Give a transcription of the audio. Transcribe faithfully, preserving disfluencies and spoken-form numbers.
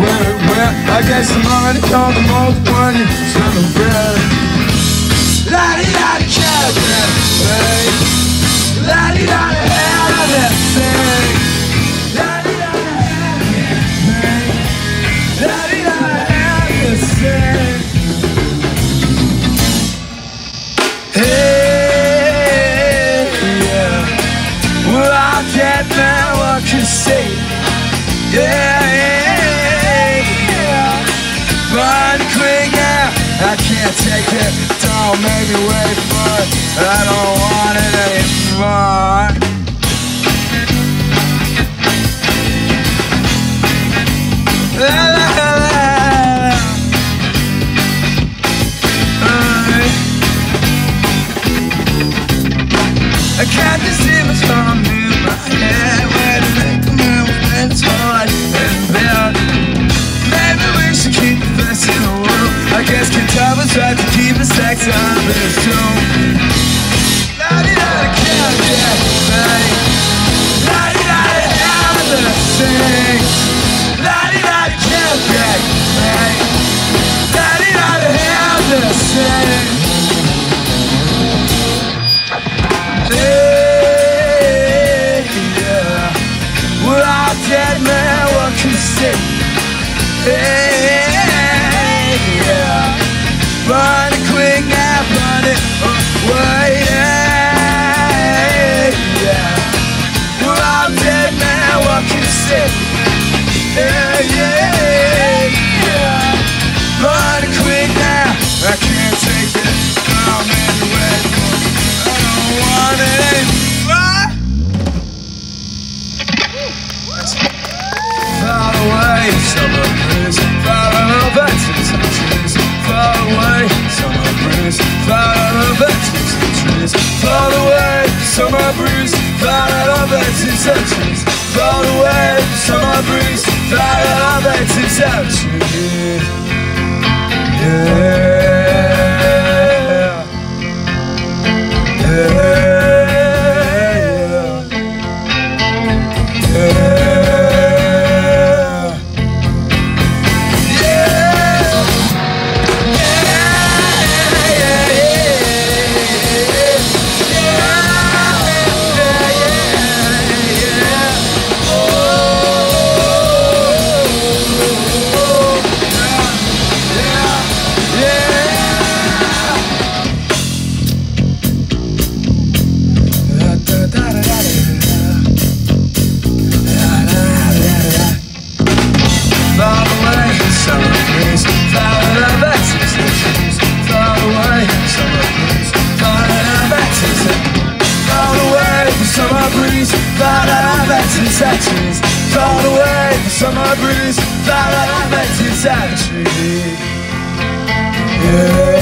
where it went. I guess I'm already called the most one you celebrate. La-di-da-di-da-da, hey. La-di-da-da-da-da, hey. La-di-da-da-da-da, hey. La-di-da-da-da-da, hey. Hey, yeah. Well, I can't man, what can you say? Yeah, yeah, yeah. Run quick, yeah. I can't take it. Don't make me wait for it. I don't want it anymore. La, la, la, la. Uh, I can't deceive what's on in my head. When I make a move, it's hard and bad. Maybe we should keep the best in the world. I guess Kentucky's right to keep the sex on this tune. La-di-da-da-da, yeah, hey. La-di-da-da-da, sing. La-di-da-da-da, yeah, hey. La-di-da-da-da, sing. Hey, yeah. Well, I'm dead man, what can you say? Hey, yeah. Run it quick now, run it away. Hey, yeah. Well, I'm dead man, what can you say? Hey, yeah, yeah. Run it quick now, I can't take it. I'm anyway, I don't want it anymore. Far away, summer breeze, far over to some trees. Far away, summer breeze, far over to some trees. Far away, summer breeze, far over to some trees. Far away, summer breeze, far over to some trees. Yeah. Summer breeze, fly out back to Saturdays. Fall away, the summer breeze, fly out back to Saturdays. Yeah.